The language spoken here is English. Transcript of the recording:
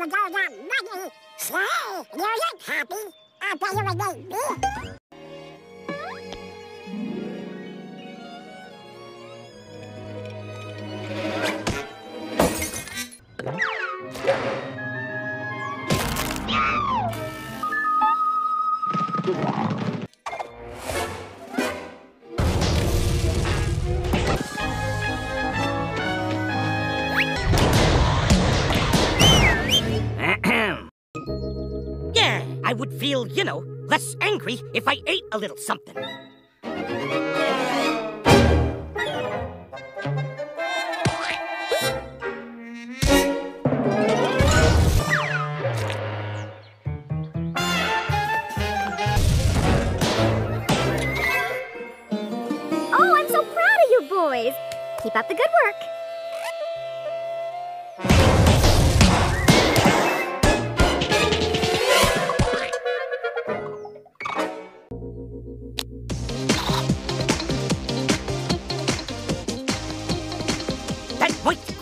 money. Say, you look happy. I'll tell you a big beer. Yeah, I would feel, less angry if I ate a little something. Oh, I'm so proud of you boys. Keep up the good work. That point